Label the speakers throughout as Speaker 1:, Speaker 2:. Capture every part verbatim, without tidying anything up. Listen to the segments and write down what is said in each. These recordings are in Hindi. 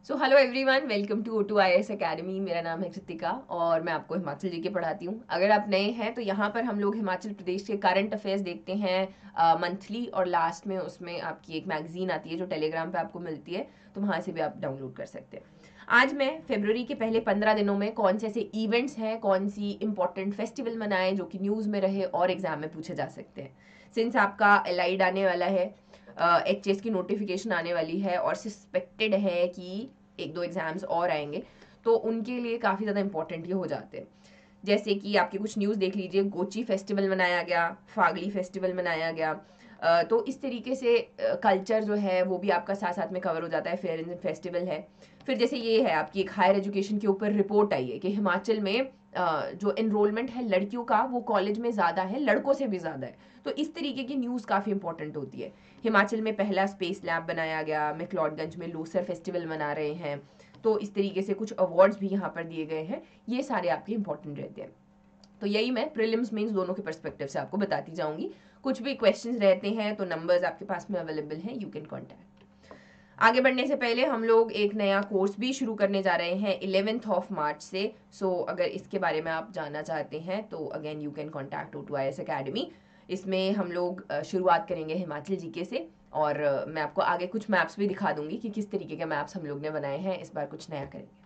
Speaker 1: So hello everyone, welcome to O two I S academy. मेरा नाम है कृतिका और मैं आपको हिमाचल जी के पढ़ाती हूँ। अगर आप नए हैं तो यहाँ पर हम लोग हिमाचल प्रदेश के करंट अफेयर्स देखते हैं मंथली, और लास्ट में उसमें आपकी एक मैगजीन आती है जो टेलीग्राम पे आपको मिलती है, तो वहाँ से भी आप डाउनलोड कर सकते हैं। आज मैं फरवरी के पहले पंद्रह दिनों में कौन से ऐसे इवेंट्स हैं, कौन सी इंपॉर्टेंट फेस्टिवल मनाए जो कि न्यूज़ में रहे और एग्जाम में पूछे जा सकते हैं। सिंस आपका एलाइड आने वाला है, एच एस की नोटिफिकेशन आने वाली है और सस्पेक्टेड है कि एक दो एग्जाम्स और आएंगे, तो उनके लिए काफ़ी ज़्यादा इंपॉर्टेंट ये हो जाते हैं। जैसे कि आपके कुछ न्यूज़ देख लीजिए, गोची फेस्टिवल मनाया गया, फागली फेस्टिवल मनाया गया। अ, तो इस तरीके से कल्चर जो है वो भी आपका साथ साथ में कवर हो जाता है। फेयर एंड फेस्टिवल है। फिर जैसे ये है आपकी एक हायर एजुकेशन के ऊपर रिपोर्ट आई है कि हिमाचल में अ, जो एनरोलमेंट है लड़कियों का वो कॉलेज में ज़्यादा है, लड़कों से भी ज़्यादा है। तो इस तरीके की न्यूज़ काफ़ी इंपॉर्टेंट होती है। हिमाचल में पहला स्पेस लैब बनाया गया, मैक्लोडगंज में लोसर फेस्टिवल मना रहे हैं, तो इस तरीके से कुछ अवार्ड्स भी यहाँ पर दिए गए हैं। ये सारे आपके इंपॉर्टेंट रहते हैं। तो यही मैं प्रीलिम्स मेंस दोनों के पर्सपेक्टिव से आपको बताती जाऊंगी। कुछ भी क्वेश्चंस रहते हैं तो नंबर्स आपके पास में अवेलेबल हैं, यू कैन कॉन्टैक्ट। आगे बढ़ने से पहले हम लोग एक नया कोर्स भी शुरू करने जा रहे हैं इलेवेंथ ऑफ मार्च से। सो so, अगर इसके बारे में आप जानना चाहते हैं तो again you can contact O two I S academy. इसमें हम लोग शुरुआत करेंगे हिमाचल जीके से, और मैं आपको आगे कुछ मैप्स भी दिखा दूंगी कि किस तरीके के मैप्स हम लोग ने बनाए हैं। इस बार कुछ नया करेंगे।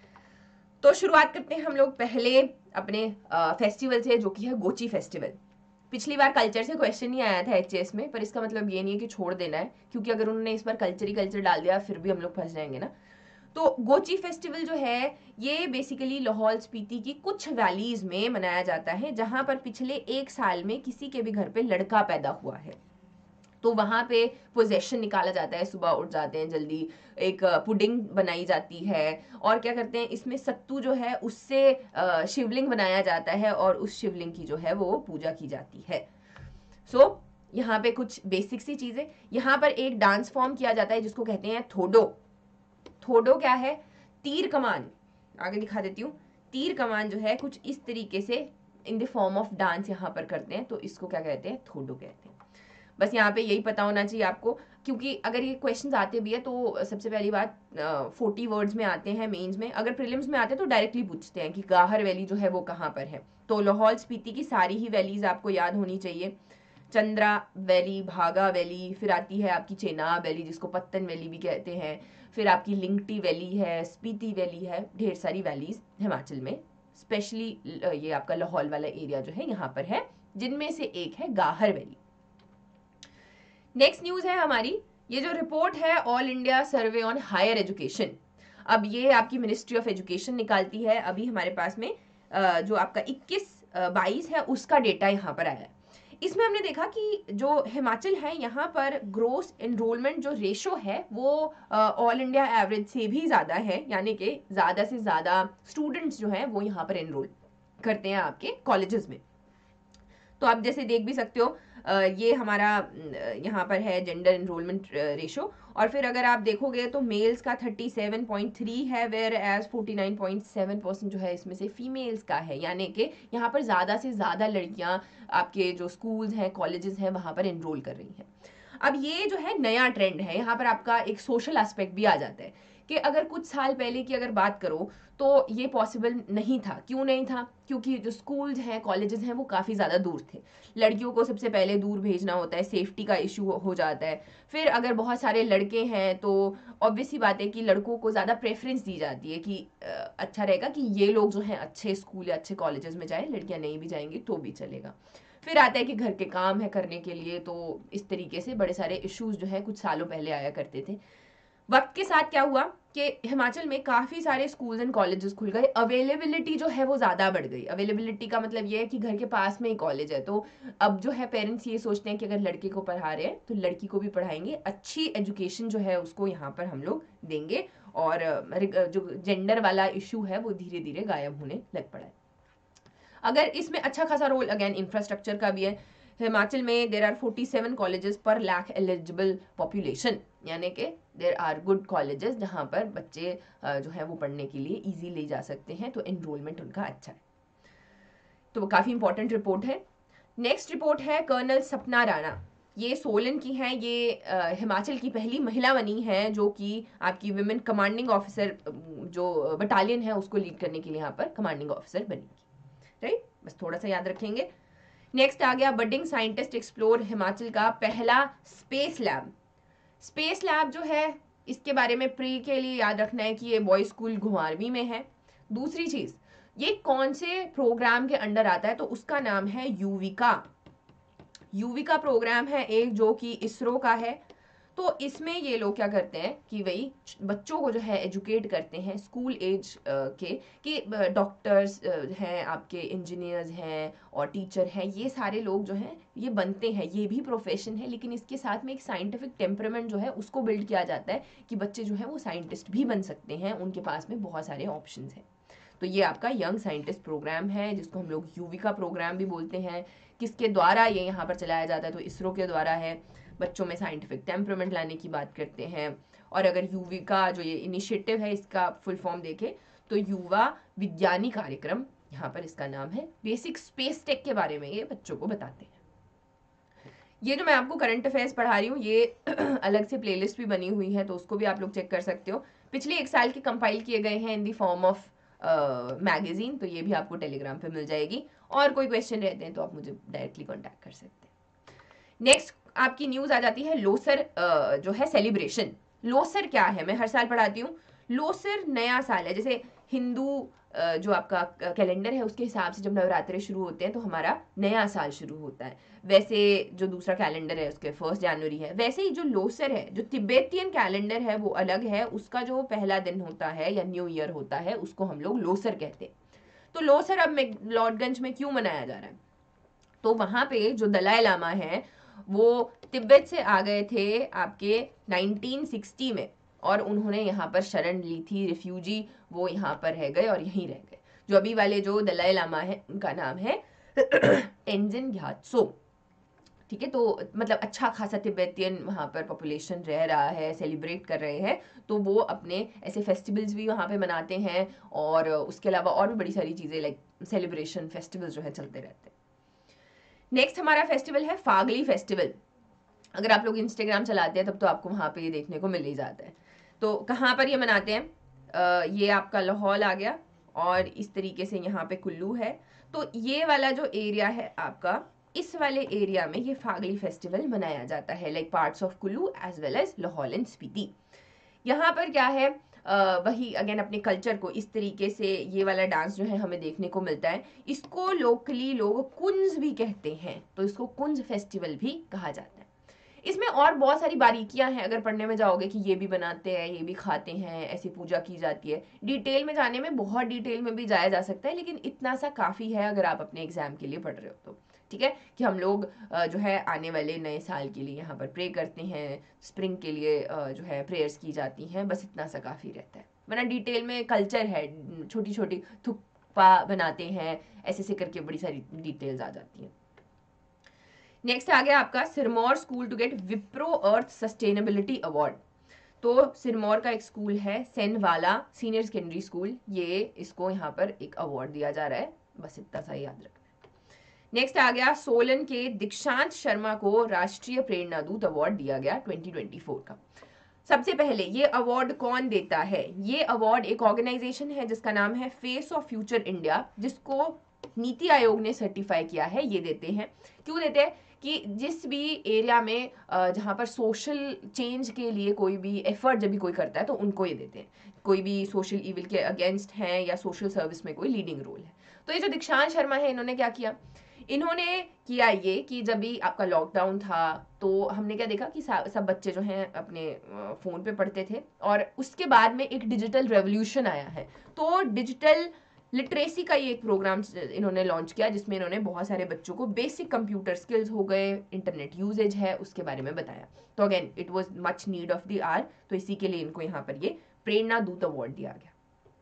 Speaker 1: तो शुरुआत करते हैं हम लोग पहले अपने फेस्टिवल से, जो कि है गोची फेस्टिवल। पिछली बार कल्चर से क्वेश्चन नहीं आया था एचएस में, पर इसका मतलब ये नहीं है कि छोड़ देना है, क्योंकि अगर उन्होंने इस बार कल्चर ही कल्चर डाल दिया फिर भी हम लोग फंस जाएंगे ना। तो गोची फेस्टिवल जो है ये बेसिकली लाहौल स्पीति की कुछ वैलीज में मनाया जाता है, जहां पर पिछले एक साल में किसी के भी घर पे लड़का पैदा हुआ है तो वहां पे पोजेशन निकाला जाता है। सुबह उठ जाते हैं जल्दी, एक पुडिंग बनाई जाती है, और क्या करते हैं इसमें सत्तू जो है उससे शिवलिंग बनाया जाता है और उस शिवलिंग की जो है वो पूजा की जाती है। सो so, यहाँ पे कुछ बेसिक सी चीजें, यहाँ पर एक डांस फॉर्म किया जाता है जिसको कहते हैं थोडो। थोडो क्या है? तीर कमान। आगे दिखा देती हूँ। तीर कमान जो है कुछ इस तरीके से in the form of dance यहाँ पर करते हैं, तो इसको क्या कहते हैं? थोडो कहते हैं। बस यहाँ पे यही पता होना चाहिए आपको, क्योंकि अगर ये क्वेश्चन आते भी है तो सबसे पहली बात फोर्टी वर्ड्स में आते हैं मेंस में। अगर प्रीलिम्स में आते हैं तो डायरेक्टली पूछते हैं कि गाहर वैली जो है वो कहाँ पर है। तो लाहौल स्पीति की सारी ही वैलीज आपको याद होनी चाहिए। चंद्रा वैली, भागा वैली, फिर आती है आपकी चेनाब वैली जिसको पत्तन वैली भी कहते हैं, फिर आपकी लिंगटी वैली है, स्पीति वैली है। ढेर सारी वैलीज हिमाचल में, स्पेशली ये आपका लाहौल वाला एरिया जो है यहाँ पर है, जिनमें से एक है गाहर वैली। नेक्स्ट न्यूज है हमारी, ये जो रिपोर्ट है all India survey on higher education. अब ये आपकी मिनिस्ट्री ऑफ एजुकेशन निकालती है। अभी हमारे पास में जो आपका इक्कीस बाईस है उसका डेटा यहाँ पर आया है। इसमें हमने देखा कि जो हिमाचल है यहाँ पर ग्रोस एनरोलमेंट जो रेशो है वो ऑल इंडिया एवरेज से भी ज़्यादा है, यानी कि ज़्यादा से ज़्यादा स्टूडेंट्स जो हैं वो यहाँ पर एनरोल करते हैं आपके कॉलेजेस में। तो आप जैसे देख भी सकते हो, ये हमारा यहाँ पर है जेंडर एनरोलमेंट रेशो, और फिर अगर आप देखोगे तो मेल्स का थर्टी सेवन पॉइंट थ्री है, whereas forty nine point seven percent जो है इसमें से फीमेल्स का है, यानी कि यहाँ पर ज़्यादा से ज़्यादा लड़कियाँ आपके जो स्कूल्स हैं, कॉलेजेस हैं, वहाँ पर एनरोल कर रही हैं। अब ये जो है नया ट्रेंड है, यहाँ पर आपका एक सोशल एस्पेक्ट भी आ जाता है कि अगर कुछ साल पहले की अगर बात करो तो ये पॉसिबल नहीं था। क्यों नहीं था? क्योंकि जो स्कूल्स हैं, कॉलेजेस हैं, वो काफ़ी ज़्यादा दूर थे। लड़कियों को सबसे पहले दूर भेजना होता है, सेफ्टी का इशू हो जाता है। फिर अगर बहुत सारे लड़के हैं तो ऑब्वियस सी बात है कि लड़कों को ज़्यादा प्रेफरेंस दी जाती है कि अच्छा रहेगा कि ये लोग जो हैं अच्छे स्कूल या अच्छे कॉलेजेस में जाएं, लड़कियां नहीं भी जाएंगी तो भी चलेगा। फिर आता है कि घर के काम है करने के लिए, तो इस तरीके से बड़े सारे इश्यूज जो है कुछ सालों पहले आया करते थे। वक्त के साथ क्या हुआ कि हिमाचल में काफ़ी सारे स्कूल्स एंड कॉलेजेस खुल गए, अवेलेबिलिटी जो है वो ज़्यादा बढ़ गई। अवेलेबिलिटी का मतलब ये है कि घर के पास में ही कॉलेज है, तो अब जो है पेरेंट्स ये सोचते हैं कि अगर लड़के को पढ़ा रहे हैं तो लड़की को भी पढ़ाएंगे, अच्छी एजुकेशन जो है उसको यहाँ पर हम लोग देंगे, और जो जेंडर वाला इशू है वो धीरे धीरे गायब होने लग पड़ा है। अगर इसमें अच्छा खासा रोल अगेन इंफ्रास्ट्रक्चर का भी है। हिमाचल में there are forty seven colleges per lakh eligible population, यानी कि देर आर गुड कॉलेजेस जहाँ पर बच्चे जो है वो पढ़ने के लिए इजी ले जा सकते हैं, तो एनरोलमेंट उनका अच्छा है। तो वो काफ़ी इंपॉर्टेंट रिपोर्ट है। नेक्स्ट रिपोर्ट है कर्नल सपना राणा। ये सोलन की हैं, ये अ, हिमाचल की पहली महिला बनी है जो कि आपकी विमेन कमांडिंग ऑफिसर, जो बटालियन है उसको लीड करने के लिए यहाँ पर कमांडिंग ऑफिसर बनेगी, राइट। बस थोड़ा सा याद रखेंगे। नेक्स्ट आ गया बडिंग साइंटिस्ट एक्सप्लोर हिमाचल का पहला स्पेस लैब। स्पेस लैब जो है इसके बारे में प्री के लिए याद रखना है कि ये बॉयज स्कूल घुमारवी में है। दूसरी चीज, ये कौन से प्रोग्राम के अंडर आता है, तो उसका नाम है यूविका। यूविका प्रोग्राम है एक जो कि इसरो का है। तो इसमें ये लोग क्या करते हैं कि वही बच्चों को जो है एजुकेट करते हैं स्कूल एज के, कि डॉक्टर्स हैं आपके, इंजीनियर्स हैं और टीचर हैं, ये सारे लोग जो हैं ये बनते हैं, ये भी प्रोफेशन है, लेकिन इसके साथ में एक साइंटिफिक टेम्परामेंट जो है उसको बिल्ड किया जाता है कि बच्चे जो हैं वो साइंटिस्ट भी बन सकते हैं, उनके पास में बहुत सारे ऑप्शन हैं। तो ये आपका यंग साइंटिस्ट प्रोग्राम है जिसको हम लोग यूविका प्रोग्राम भी बोलते हैं। किसके द्वारा ये यहाँ पर चलाया जाता है, तो इसरो के द्वारा है। बच्चों में साइंटिफिक टेम्परामेंट लाने की बात करते हैं। और अगर यूविका जो ये इनिशिएटिव है इसका फुल फॉर्म देखें तो युवा विज्ञानी कार्यक्रम, यहाँ पर इसका नाम है। बेसिक स्पेस टेक के बारे में ये बच्चों को बताते हैं। ये जो मैं आपको करंट अफेयर्स पढ़ा रही हूँ ये अलग से प्लेलिस्ट भी बनी हुई है, तो उसको भी आप लोग चेक कर सकते हो। पिछले एक साल के कंपाइल किए गए हैं in the form of magazine, तो ये भी आपको टेलीग्राम पे मिल जाएगी। और कोई क्वेश्चन रहते हैं तो आप मुझे डायरेक्टली कॉन्टैक्ट कर सकते हैं। नेक्स्ट आपकी न्यूज आ जाती है लोसर जो है सेलिब्रेशन। लोसर क्या है, मैं हर साल पढ़ाती हूँ। लोसर नया साल है, जैसे हिंदू जो आपका कैलेंडर है उसके हिसाब से जब नवरात्रे शुरू होते हैं तो हमारा नया साल शुरू होता है, वैसे जो दूसरा कैलेंडर है उसके फर्स्ट जनवरी है, वैसे ही जो लोसर है जो तिब्बतियन कैलेंडर है वो अलग है, उसका जो पहला दिन होता है या न्यू ईयर होता है उसको हम लोग लोसर कहते हैं। तो लोसर अब मैक्लोडगंज में क्यों मनाया जा रहा है, तो वहां पे जो दलाई लामा है वो तिब्बत से आ गए थे आपके नाइनटीन सिक्सटी में, और उन्होंने यहाँ पर शरण ली थी, रिफ्यूजी वो यहाँ पर रह गए और यहीं रह गए। जो अभी वाले जो दलाई लामा है उनका नाम है टेंजिन ग्यात्सो, ठीक है। तो मतलब अच्छा खासा तिब्बतियन वहाँ पर पॉपुलेशन रह रहा है, सेलिब्रेट कर रहे हैं, तो वो अपने ऐसे फेस्टिवल्स भी वहाँ पे मनाते हैं, और उसके अलावा और भी बड़ी सारी चीज़ें लाइक सेलिब्रेशन फेस्टिवल्स जो है चलते रहते हैं। नेक्स्ट हमारा फेस्टिवल है फागली फेस्टिवल। अगर आप लोग इंस्टाग्राम चलाते हैं तब तो आपको वहाँ पे ये देखने को मिल ही जाता है। तो कहाँ पर ये मनाते हैं, आ, ये आपका लाहौल आ गया, और इस तरीके से यहाँ पे कुल्लू है। तो ये वाला जो एरिया है आपका, इस वाले एरिया में ये फागली फेस्टिवल मनाया जाता है, like parts of Kullu as well as Lahaul and Spiti. यहाँ पर क्या है, Uh, वही अगेन अपने कल्चर को इस तरीके से ये वाला डांस जो है हमें देखने को मिलता है। इसको लोकली लोग कुंज भी कहते हैं, तो इसको कुंज फेस्टिवल भी कहा जाता है। इसमें और बहुत सारी बारीकियां हैं, अगर पढ़ने में जाओगे कि ये भी बनाते हैं, ये भी खाते हैं, ऐसी पूजा की जाती है। डिटेल में जाने में बहुत डिटेल में भी जाया जा सकता है, लेकिन इतना सा काफ़ी है अगर आप अपने एग्जाम के लिए पढ़ रहे हो तो, ठीक है। कि हम लोग जो है आने वाले नए साल के लिए यहाँ पर प्रे करते हैं, स्प्रिंग के लिए जो है प्रेयर्स की जाती हैं, बस इतना सा काफ़ी रहता है। वरना डिटेल में कल्चर है, छोटी छोटी थुप्पा बनाते हैं, ऐसे से करके बड़ी सारी डिटेल्स आ जाती हैं। नेक्स्ट आ गया आपका Sirmaur school to get Wipro earth sustainability award. तो सिरमौर का एक स्कूल है सेनवाला सीनियर सेकेंडरी स्कूल, ये इसको यहाँ पर एक अवार्ड दिया जा रहा है, बस इतना सा याद रखना। नेक्स्ट आ गया सोलन के दीक्षांत शर्मा को राष्ट्रीय प्रेरणा दूत अवार्ड दिया गया ट्वेंटी ट्वेंटी फोर का। सबसे पहले ये अवार्ड कौन देता है, ये अवार्ड एक ऑर्गेनाइजेशन है जिसका नाम है फेस ऑफ फ्यूचर इंडिया, जिसको नीति आयोग ने सर्टिफाई किया है। ये देते हैं, क्यों देते हैं कि जिस भी एरिया में जहाँ पर सोशल चेंज के लिए कोई भी एफर्ट जब भी कोई करता है तो उनको ये देते हैं, कोई भी सोशल इविल के अगेंस्ट हैं या सोशल सर्विस में कोई लीडिंग रोल है। तो ये जो दीक्षांत शर्मा है इन्होंने क्या किया, इन्होंने किया ये कि जब भी आपका लॉकडाउन था तो हमने क्या देखा कि सब बच्चे जो हैं अपने फ़ोन पे पढ़ते थे, और उसके बाद में एक डिजिटल रेवोल्यूशन आया है। तो डिजिटल लिटरेसी का ये एक प्रोग्राम इन्होंने लॉन्च किया जिसमें इन्होंने बहुत सारे बच्चों को बेसिक कंप्यूटर स्किल्स हो गए, इंटरनेट यूजेज है उसके बारे में बताया। तो again it was much need of the hour, तो इसी के लिए इनको यहाँ पर ये प्रेरणा दूत अवार्ड दिया गया।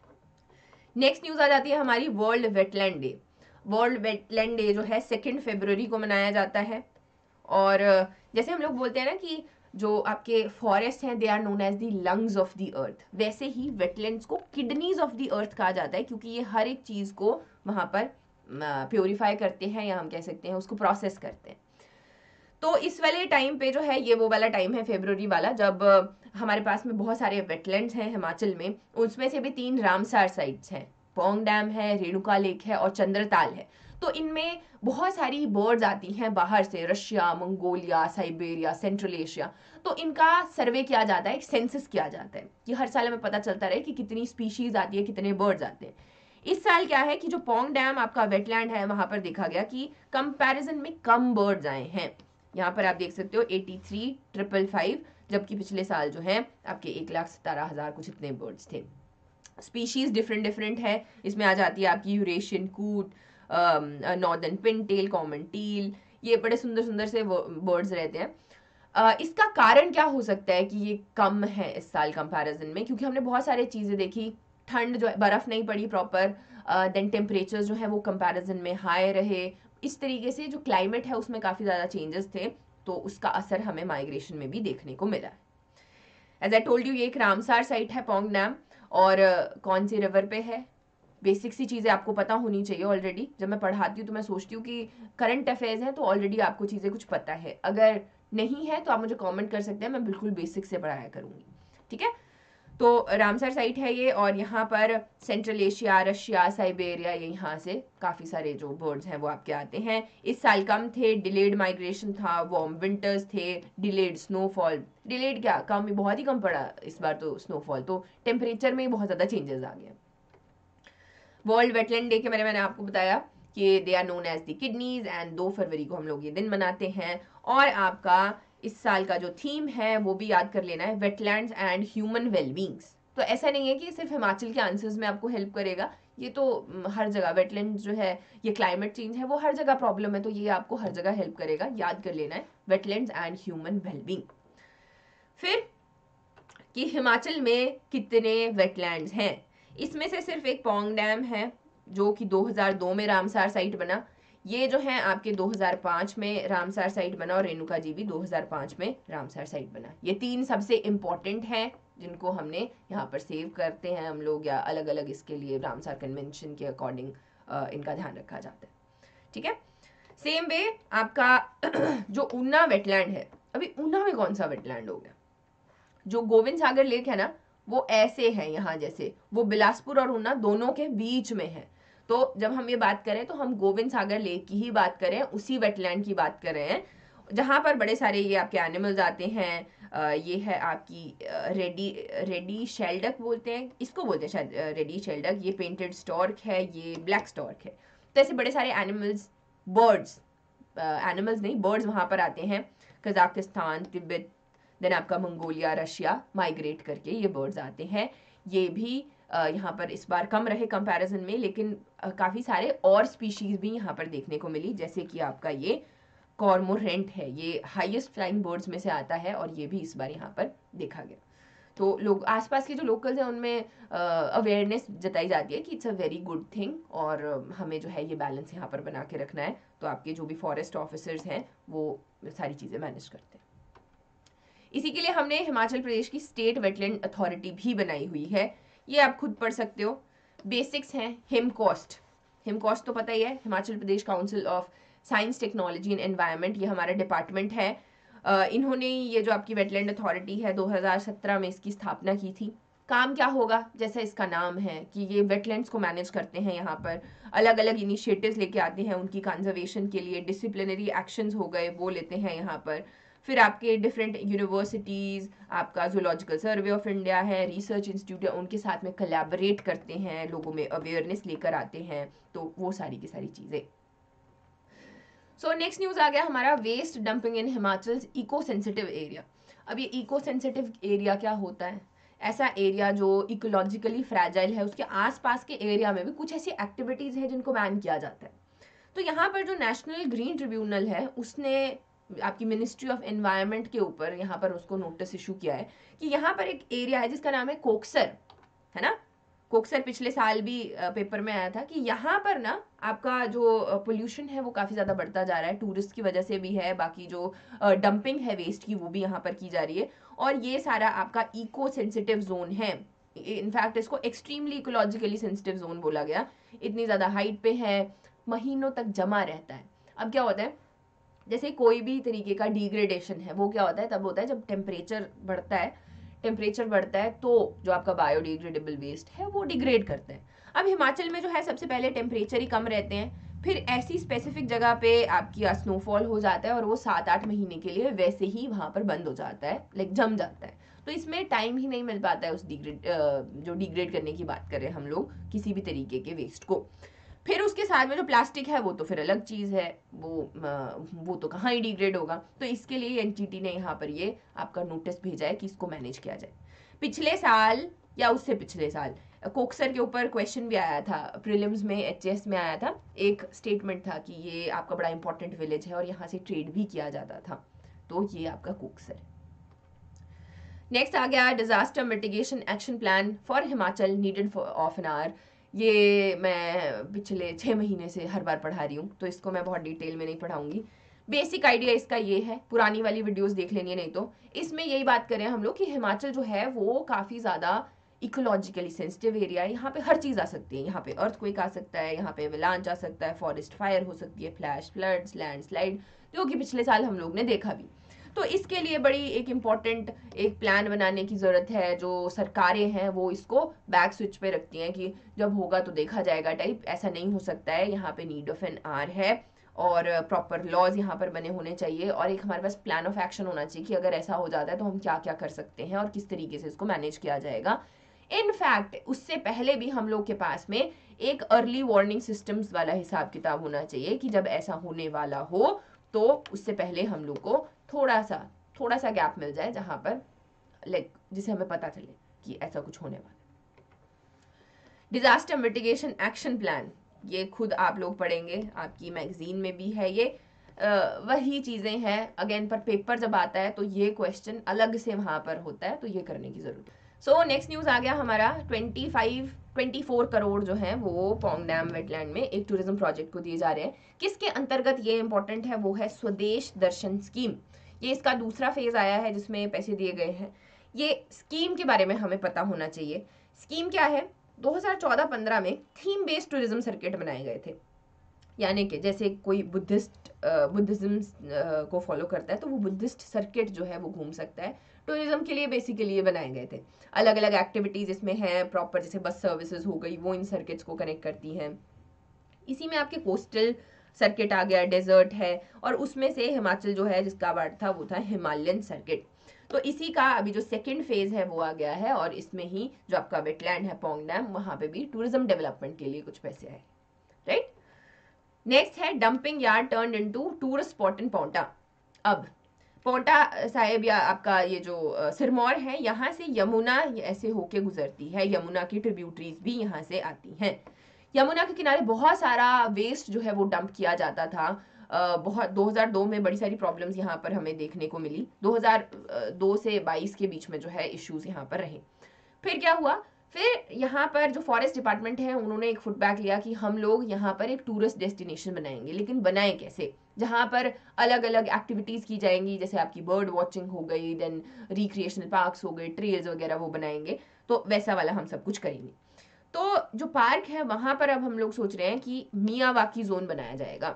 Speaker 1: नेक्स्ट न्यूज आ जाती है हमारी world wetland day. World wetland day जो है सेकेंड फरवरी को मनाया जाता है, और जैसे हम लोग बोलते हैं ना कि जो आपके फॉरेस्ट हैं they are known as the lungs of the earth, वैसे ही वेटलैंड्स को किडनीज ऑफ द अर्थ कहा जाता है, क्योंकि ये हर एक चीज को वहां पर प्योरीफाई करते हैं, या हम कह सकते हैं उसको प्रोसेस करते हैं। तो इस वाले टाइम पे जो है, ये वो वाला टाइम है फरवरी वाला, जब अ, हमारे पास में बहुत सारे वेटलैंड्स हैं हिमाचल में। उसमें से भी तीन रामसार साइट्स हैं, पोंग डैम है, रेणुका लेक है और चंद्रताल है। तो इनमें बहुत सारी बर्ड्स आती हैं बाहर से, Russia, Mongolia, Siberia, Central Asia. तो इनका सर्वे किया जाता है, एक सेंसस किया जाता है कि हर साल हमें पता चलता रहे कि कितनी स्पीशीज आती है, कितने बर्ड्स आते हैं। इस साल क्या है कि जो पोंग डैम आपका वेटलैंड है, वहां पर देखा गया कि कंपैरिजन में कम बर्ड्स आए हैं। यहाँ पर आप देख सकते हो एटी थ्री ट्रिपल फाइव, जबकि पिछले साल जो है आपके एक लाख सतारह हजार कुछ इतने बर्ड्स थे। स्पीशीज डिफरेंट डिफरेंट है, इसमें आ जाती है आपकी यूरेशियन कूट, नॉर्दर्न पिनटेल, कॉमन टील, ये बड़े सुंदर सुंदर से बर्ड्स रहते हैं। uh, इसका कारण क्या हो सकता है कि ये कम है इस साल कंपैरिजन में? क्योंकि हमने बहुत सारी चीजें देखी, ठंड जो है, बर्फ नहीं पड़ी प्रॉपर, देन टेम्परेचर जो है वो कंपैरिजन में हाई रहे, इस तरीके से जो क्लाइमेट है उसमें काफी ज्यादा चेंजेस थे, तो उसका असर हमें माइग्रेशन में भी देखने को मिला है। एज आई टोल्ड यू, ये एक रामसार साइट है पोंग डैम, और uh, कौन सी रिवर पे है, बेसिक सी चीजें आपको पता होनी चाहिए ऑलरेडी। जब मैं पढ़ाती हूँ तो मैं सोचती हूँ कि करंट अफेयर्स हैं तो ऑलरेडी आपको चीजें कुछ पता है, अगर नहीं है तो आप मुझे कमेंट कर सकते हैं, मैं बिल्कुल बेसिक से पढ़ाया करूंगी, ठीक है। तो रामसर साइट है ये, और यहाँ पर सेंट्रल एशिया, रशिया, साइबेरिया, ये यहाँ से काफी सारे जो बर्ड्स हैं वो आपके आते हैं। इस साल कम थे, डिलेड माइग्रेशन था, वार्म विंटर्स थे, डिलेड स्नोफॉल, डिलेड क्या कम, बहुत ही कम पड़ा इस बार तो स्नोफॉल, तो टेम्परेचर में बहुत ज्यादा चेंजेस आ गए। वर्ल्ड वेटलैंड डे के बारे में मैंने आपको बताया कि they are known as the kidneys, and दो फरवरी को हम लोग ये दिन मनाते हैं। और आपका इस साल का जो थीम है वो भी याद कर लेना है, वेटलैंड्स एंड ह्यूमन वेलबींग्स। तो ऐसा नहीं है कि सिर्फ हिमाचल के आंसर्स में आपको हेल्प करेगा, ये तो हर जगह वेटलैंड जो है, ये क्लाइमेट चेंज है वो हर जगह प्रॉब्लम है, तो ये आपको हर जगह हेल्प करेगा, याद कर लेना है वेटलैंड्स एंड ह्यूमन वेलबींग। फिर कि हिमाचल में कितने वेटलैंड्स हैं, इसमें से सिर्फ एक पोंग डैम है जो कि दो हज़ार दो में रामसार साइट बना, ये जो है आपके दो हज़ार पाँच में रामसार साइट बना, और रेणुका जी भी दो हज़ार पाँच में रामसार साइट बना। ये तीन सबसे इंपॉर्टेंट हैं जिनको हमने यहाँ पर सेव करते हैं हम लोग, या अलग अलग इसके लिए रामसार कन्वेंशन के अकॉर्डिंग इनका ध्यान रखा जाता है, ठीक है। सेम वे आपका जो ऊना वेटलैंड है, अभी ऊना में कौन सा वेटलैंड हो गया, जो गोविंद सागर लेक है ना, वो ऐसे है यहाँ जैसे, वो बिलासपुर और ऊना दोनों के बीच में है। तो जब हम ये बात करें तो हम गोविंद सागर लेक की ही बात करें, उसी वेटलैंड की बात कर रहे हैं जहां पर बड़े सारे ये आपके एनिमल्स आते हैं। आ, ये है आपकी रेडी रेडी शेल्डक बोलते हैं इसको, बोलते हैं शायद रेडी शेल्डक, ये पेंटेड स्टॉर्क है, ये ब्लैक स्टॉर्क है। तो ऐसे बड़े सारे एनिमल्स, बर्ड्स, एनिमल्स नहीं बर्ड्स वहां पर आते हैं, कजाकिस्तान, तिब्बत, देन आपका मंगोलिया, रशिया, माइग्रेट करके ये बर्ड्स आते हैं। ये भी यहाँ पर इस बार कम रहे कंपैरिजन में, लेकिन काफ़ी सारे और स्पीशीज भी यहाँ पर देखने को मिली, जैसे कि आपका ये कॉर्मोरेंट है, ये हाईएस्ट फ्लाइंग बर्ड्स में से आता है, और ये भी इस बार यहाँ पर देखा गया। तो लोग आसपास के जो लोकल्स हैं उनमें अवेयरनेस जताई जाती है कि it's a very good thing, और हमें जो है ये बैलेंस यहाँ पर बना के रखना है। तो आपके जो भी फॉरेस्ट ऑफिसर्स हैं वो सारी चीज़ें मैनेज करते हैं। इसी के लिए हमने हिमाचल प्रदेश की स्टेट वेटलैंड अथॉरिटी भी बनाई हुई है, ये आप खुद पढ़ सकते हो। बेसिक्स हैं हिमकॉस्ट, हिमकॉस्ट तो पता ही है, Himachal Pradesh council of science, technology and environment, ये हमारा डिपार्टमेंट है। uh, इन्होंने ये जो आपकी वेटलैंड अथॉरिटी है दो हज़ार सत्रह में इसकी स्थापना की थी। काम क्या होगा, जैसा इसका नाम है कि ये वेटलैंड्स को मैनेज करते हैं, यहाँ पर अलग अलग इनिशिएटिव्स लेके आते हैं उनकी कंजर्वेशन के लिए, डिसिप्लिनरी एक्शंस हो गए वो लेते हैं यहाँ पर। फिर आपके डिफरेंट यूनिवर्सिटीज़, आपका जूलॉजिकल सर्वे ऑफ इंडिया है, रिसर्च इंस्टीट्यूट है, उनके साथ में कोलैबोरेट करते हैं, लोगों में अवेयरनेस लेकर आते हैं, तो वो सारी की सारी चीज़ें। सो नेक्स्ट न्यूज़ आ गया हमारा, waste dumping in Himachal eco sensitive area. अब ये इको सेंसिटिव एरिया क्या होता है, ऐसा एरिया जो इकोलॉजिकली फ्रैजाइल है, उसके आसपास के एरिया में भी कुछ ऐसी एक्टिविटीज़ हैं जिनको बैन किया जाता है। तो यहाँ पर जो नेशनल ग्रीन ट्रिब्यूनल है उसने आपकी मिनिस्ट्री ऑफ एनवायरनमेंट के ऊपर यहाँ पर उसको नोटिस इशू किया है कि यहाँ पर एक एरिया है जिसका नाम है कोकसर, है ना। कोकसर पिछले साल भी पेपर में आया था कि यहाँ पर ना आपका जो पोल्यूशन है वो काफ़ी ज़्यादा बढ़ता जा रहा है, टूरिस्ट की वजह से भी है, बाकी जो डंपिंग है वेस्ट की वो भी यहाँ पर की जा रही है, और ये सारा आपका इको सेंसिटिव जोन है। इनफैक्ट इसको एक्सट्रीमली इकोलॉजिकली सेंसिटिव जोन बोला गया, इतनी ज़्यादा हाइट पे है, महीनों तक जमा रहता है। अब क्या होता है, जैसे कोई भी तरीके का डिग्रेडेशन है वो क्या होता है, तब होता है जब टेम्परेचर बढ़ता है। टेम्परेचर बढ़ता है तो जो आपका बायोडिग्रेडेबल वेस्ट है वो डिग्रेड करता है। अब हिमाचल में जो है सबसे पहले टेम्परेचर ही कम रहते हैं, फिर ऐसी स्पेसिफिक जगह पे आपकी स्नोफॉल हो जाता है और वो सात आठ महीने के लिए वैसे ही वहां पर बंद हो जाता है, लाइक जम जाता है। तो इसमें टाइम ही नहीं मिल पाता है उस डिग्रेड जो डिग्रेड करने की बात कर रहे हैं हम लोग किसी भी तरीके के वेस्ट को। फिर उसके साथ में जो प्लास्टिक है वो तो फिर अलग चीज़ है, वो वो तो कहाँ ही डिग्रेड होगा। तो इसके लिए एनजीटी ने यहाँ पर ये आपका नोटिस भेजा है कि इसको मैनेज किया जाए। पिछले साल या उससे पिछले साल कोक्सर के ऊपर क्वेश्चन भी आया था, प्रीलिम्स में एचएस में आया था, एक स्टेटमेंट था कि ये आपका बड़ा इंपॉर्टेंट विलेज है और यहाँ से ट्रेड भी किया जाता था। तो ये आपका कोक्सर। नेक्स्ट आ गया disaster mitigation action plan for Himachal needed of an hour. ये मैं पिछले छः महीने से हर बार पढ़ा रही हूँ, तो इसको मैं बहुत डिटेल में नहीं पढ़ाऊंगी। बेसिक आइडिया इसका ये है, पुरानी वाली वीडियोस देख लेनी है नहीं तो। इसमें यही बात करें हम लोग कि हिमाचल जो है वो काफ़ी ज़्यादा इकोलॉजिकली सेंसिटिव एरिया है। यहाँ पे हर चीज़ आ सकती है, यहाँ पे अर्थक्वेक आ सकता है, यहाँ पे विलांच आ सकता है, फॉरेस्ट फायर हो सकती है, फ्लैश फ्लड्स, लैंडस्लाइड, जो कि पिछले साल हम लोग ने देखा भी। तो इसके लिए बड़ी एक इम्पॉर्टेंट एक प्लान बनाने की ज़रूरत है। जो सरकारें हैं वो इसको बैक स्विच पे रखती हैं कि जब होगा तो देखा जाएगा टाइप। ऐसा नहीं हो सकता है, यहाँ पे नीड ऑफ एन आर है और प्रॉपर लॉज यहाँ पर बने होने चाहिए और एक हमारे पास प्लान ऑफ एक्शन होना चाहिए कि अगर ऐसा हो जाता है तो हम क्या क्या कर सकते हैं और किस तरीके से इसको मैनेज किया जाएगा। इनफैक्ट उससे पहले भी हम लोग के पास में एक अर्ली वार्निंग सिस्टम्स वाला हिसाब किताब होना चाहिए कि जब ऐसा होने वाला हो तो उससे पहले हम लोग को थोड़ा सा थोड़ा सा गैप मिल जाए जहां पर लाइक जिसे हमें पता चले कि ऐसा कुछ होने वाला। डिजास्टर मिटिगेशन एक्शन प्लान, ये खुद आप लोग पढ़ेंगे, आपकी मैगजीन में भी है ये। आ, वही चीजें हैं अगेन, पर पेपर जब आता है तो ये क्वेश्चन अलग से वहां पर होता है, तो ये करने की जरूरत है। सो नेक्स्ट न्यूज आ गया हमारा, twenty five twenty four crore जो है वो पोंग डैम वेटलैंड में एक टूरिज्म प्रोजेक्ट को दिए जा रहे हैं। किसके अंतर्गत ये इंपॉर्टेंट है, वो है स्वदेश दर्शन स्कीम। ये इसका दूसरा फेज आया है जिसमें पैसे दिए गए हैं। ये स्कीम के बारे में हमें पता होना चाहिए। स्कीम क्या है, दो हज़ार चौदह पंद्रह में थीम बेस्ड टूरिज्म सर्किट बनाए गए थे, यानी कि जैसे कोई बुद्धिस्ट बुद्धिज्म को फॉलो करता है तो वो बुद्धिस्ट सर्किट जो है वो घूम सकता है। टूरिज्म के लिए बेसिकली ये बनाए गए थे। अलग अलग एक्टिविटीज इसमें हैं प्रॉपर, जैसे बस सर्विसेज हो गई, वो इन सर्किट्स को कनेक्ट करती हैं। इसी में आपके कोस्टल सर्किट आ गया, डेजर्ट है, और उसमें से हिमाचल जो है जिसका अवार्ड था वो था हिमालयन सर्किट। तो इसी का अभी जो सेकंड फेज है वो आ गया है और इसमें ही जो आपका वेटलैंड है पोंग डैम, वहां पे भी टूरिज्म डेवलपमेंट के लिए कुछ पैसे आए, राइट। नेक्स्ट है dumping yard turned into tourist spot in Paonta. अब पोंटा साहिब या आपका ये जो सिरमौर है, यहाँ से यमुना ऐसे होके गुजरती है, यमुना की ट्रिब्यूटरीज भी यहाँ से आती हैं। यमुना के किनारे बहुत सारा वेस्ट जो है वो डंप किया जाता था। uh, बहुत दो हज़ार दो में बड़ी सारी प्रॉब्लम्स यहाँ पर हमें देखने को मिली। दो हज़ार दो से बाईस के बीच में जो है इश्यूज यहाँ पर रहे। फिर क्या हुआ, फिर यहाँ पर जो फॉरेस्ट डिपार्टमेंट है उन्होंने एक फुटबैक लिया कि हम लोग यहाँ पर एक टूरिस्ट डेस्टिनेशन बनाएंगे, लेकिन बनाए कैसे, जहाँ पर अलग अलग एक्टिविटीज की जाएंगी, जैसे आपकी बर्ड वॉचिंग हो गई, देन रिक्रिएशनल पार्क्स हो गए, ट्रेल्स वगैरह वो बनाएंगे। तो वैसा वाला हम सब कुछ करेंगे। तो जो पार्क है वहां पर अब हम लोग सोच रहे हैं कि मियावाकी जोन बनाया जाएगा।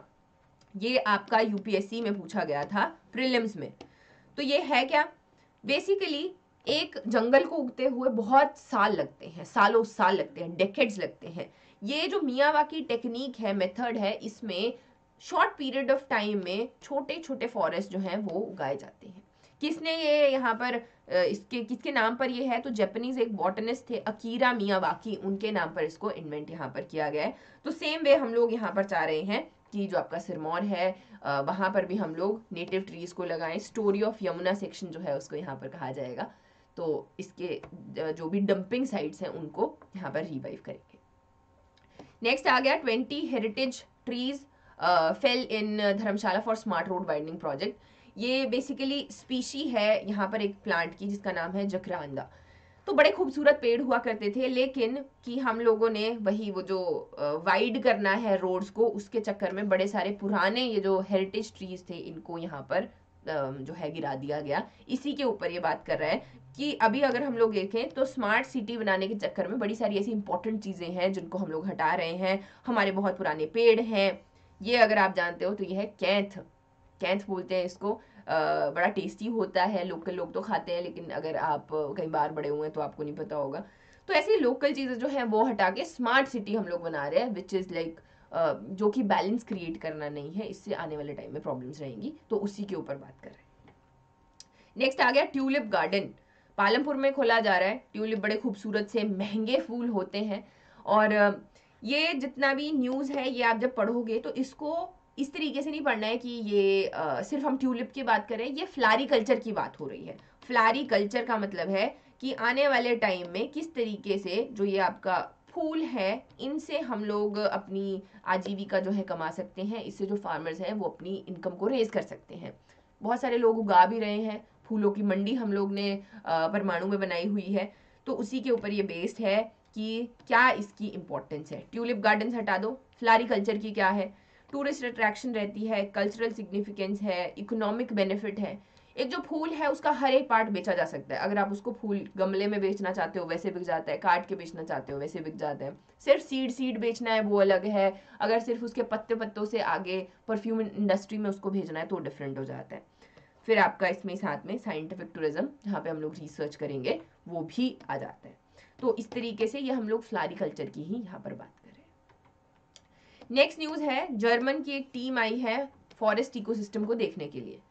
Speaker 1: ये आपका यूपीएससी में पूछा गया था प्रीलिम्स में। तो ये है क्या, बेसिकली एक जंगल को उगते हुए बहुत साल लगते हैं, सालों साल लगते हैं, डेकेड्स लगते हैं। ये जो मियावाकी टेक्निक है, मेथड है, इसमें शॉर्ट पीरियड ऑफ टाइम में छोटे छोटे फॉरेस्ट जो हैं वो उगाए जाते हैं। किसने ये यहाँ पर इसके किसके नाम पर ये है, तो जापानीज एक बॉटनिस्ट थे अकीरा मियावाकी, उनके नाम पर इसको इन्वेंट यहाँ पर किया गया है। तो सेम वे हम लोग यहाँ पर चाह रहे हैं कि जो आपका सिरमौर है वहां पर भी हम लोग नेटिव ट्रीज को लगाएं। स्टोरी ऑफ यमुना सेक्शन जो है उसको यहाँ पर कहा जाएगा। तो इसके जो भी डंपिंग साइट्स हैं उनको यहाँ पर रिवाइव करेंगे। नेक्स्ट आ गया twenty heritage trees fell in Dharamshala for smart road widening project. ये बेसिकली स्पीशी है यहाँ पर एक प्लांट की जिसका नाम है जकरांदा। तो बड़े खूबसूरत पेड़ हुआ करते थे, लेकिन कि हम लोगों ने वही वो जो वाइड करना है रोड्स को, उसके चक्कर में बड़े सारे पुराने ये जो हेरिटेज ट्रीज थे इनको यहाँ पर जो है गिरा दिया गया। इसी के ऊपर ये बात कर रहा है कि अभी अगर हम लोग देखें तो स्मार्ट सिटी बनाने के चक्कर में बड़ी सारी ऐसी इंपॉर्टेंट चीजें हैं जिनको हम लोग हटा रहे हैं। हमारे बहुत पुराने पेड़ हैं। ये अगर आप जानते हो तो ये है कैंथ। कैंथ बोलते हैं इसको। uh, बड़ा टेस्टी होता है, लोकल लोग तो खाते हैं, लेकिन अगर आप कई बार बड़े हुए हैं तो आपको नहीं पता होगा। तो ऐसी लोकल चीज़ें जो है वो हटा के स्मार्ट सिटी हम लोग बना रहे हैं, विच इज़ लाइक जो कि बैलेंस क्रिएट करना नहीं है, इससे आने वाले टाइम में प्रॉब्लम्स रहेंगी, तो उसी के ऊपर बात कर रहे हैं। नेक्स्ट आ गया ट्यूलिप गार्डन, पालमपुर में खोला जा रहा है। ट्यूलिप बड़े खूबसूरत से महंगे फूल होते हैं, और ये जितना भी न्यूज़ है ये आप जब पढ़ोगे तो इसको इस तरीके से नहीं पढ़ना है कि ये आ, सिर्फ हम ट्यूलिप की बात करें, ये फ्लारी कल्चर की बात हो रही है। फ्लारी कल्चर का मतलब है कि आने वाले टाइम में किस तरीके से जो ये आपका फूल है, इनसे हम लोग अपनी आजीविका जो है कमा सकते हैं, इससे जो फार्मर्स हैं वो अपनी इनकम को रेज कर सकते हैं। बहुत सारे लोग उगा भी रहे हैं, फूलों की मंडी हम लोग ने परमाणु में बनाई हुई है, तो उसी के ऊपर ये बेस्ड है कि क्या इसकी इंपॉर्टेंस है। ट्यूलिप गार्डन हटा दो, फ्लारी कल्चर की क्या है, टूरिस्ट अट्रैक्शन रहती है, कल्चरल सिग्निफिकेंस है, इकोनॉमिक बेनिफिट है। एक जो फूल है उसका हर एक पार्ट बेचा जा सकता है। अगर आप उसको फूल गमले में बेचना चाहते हो वैसे बिक जाता है, काट के बेचना चाहते हो वैसे बिक जाता है, सिर्फ सीड सीड बेचना है वो अलग है, अगर सिर्फ उसके पत्ते पत्तों से आगे परफ्यूम इंडस्ट्री में उसको भेजना है तो डिफरेंट हो जाता है। फिर आपका इसमें साथ में साइंटिफिक टूरिज्म, जहाँ पे हम लोग रिसर्च करेंगे, वो भी आ जाता है। तो इस तरीके से ये हम लोग फ्लारी कल्चर की ही यहाँ पर बात कर रहे हैं। नेक्स्ट न्यूज है, जर्मन की एक टीम आई है फॉरेस्ट इकोसिस्टम को देखने के लिए।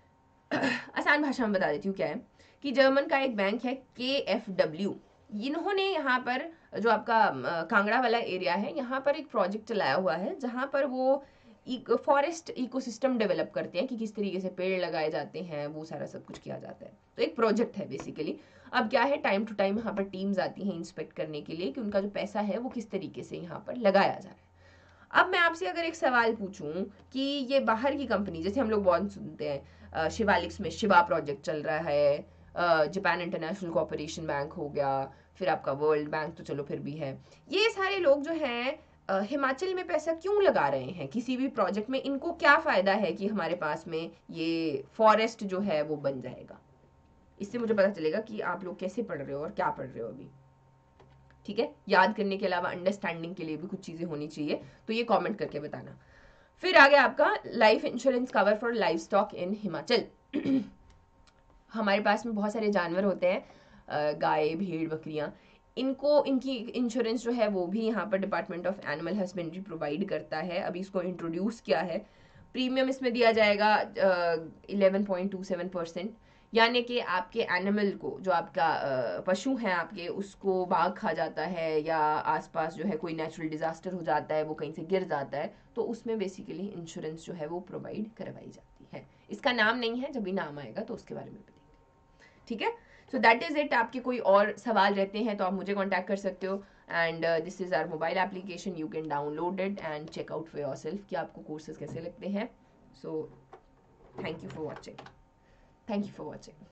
Speaker 1: आसान भाषा में बता देती हूँ क्या है, कि जर्मन का एक बैंक है के एफ डब्ल्यू, इन्होंने यहाँ पर जो आपका कांगड़ा वाला एरिया है यहाँ पर एक प्रोजेक्ट चलाया हुआ है, जहाँ पर वो फॉरेस्ट इकोसिस्टम डेवलप करते हैं कि किस तरीके से पेड़ लगाए जाते हैं, वो सारा सब कुछ किया जाता है। तो एक प्रोजेक्ट है बेसिकली। अब क्या है, टाइम टू टाइम यहाँ पर टीम्स आती हैं इंस्पेक्ट करने के लिए कि उनका जो पैसा है वो किस तरीके से यहाँ पर लगाया जा रहा है। अब मैं आपसे अगर एक सवाल पूछूं कि ये बाहर की कंपनी, जैसे हम लोग बहुत सुनते हैं शिवालिक्स में शिवा प्रोजेक्ट चल रहा है, जापान इंटरनेशनल कोऑपरेशन बैंक हो गया, फिर आपका वर्ल्ड बैंक तो चलो फिर भी है, ये सारे लोग जो हैं हिमाचल में पैसा क्यों लगा रहे हैं किसी भी प्रोजेक्ट में? इनको क्या फायदा है कि हमारे पास में ये फॉरेस्ट जो है वो बन जाएगा? इससे मुझे पता चलेगा कि आप लोग कैसे पढ़ रहे हो और क्या पढ़ रहे हो अभी। ठीक है, याद करने के अलावा अंडरस्टैंडिंग के लिए भी कुछ चीजें होनी चाहिए, तो ये कमेंट करके बताना। फिर आ गया आपका life insurance cover for life stock in Himachal. हमारे पास में बहुत सारे जानवर होते हैं, गाय भेड़ बकरियां, इनको इनकी इंश्योरेंस जो है वो भी यहाँ पर department of animal husbandry provide करता है। अभी इसको इंट्रोड्यूस किया है। प्रीमियम इसमें दिया जाएगा eleven point two seven percent, यानी कि आपके एनिमल को, जो आपका पशु है आपके, उसको बाघ खा जाता है या आसपास जो है कोई नेचुरल डिजास्टर हो जाता है, वो कहीं से गिर जाता है, तो उसमें बेसिकली इंश्योरेंस जो है वो प्रोवाइड करवाई जाती है। इसका नाम नहीं है, जब भी नाम आएगा तो उसके बारे में बताएंगे। ठीक है, सो दैट इज इट। आपके कोई और सवाल रहते हैं तो आप मुझे कॉन्टैक्ट कर सकते हो। And this is our mobile application, you can download it and check out for yourself कि आपको कोर्सेज कैसे लगते हैं। So thank you for watching, thank you for watching.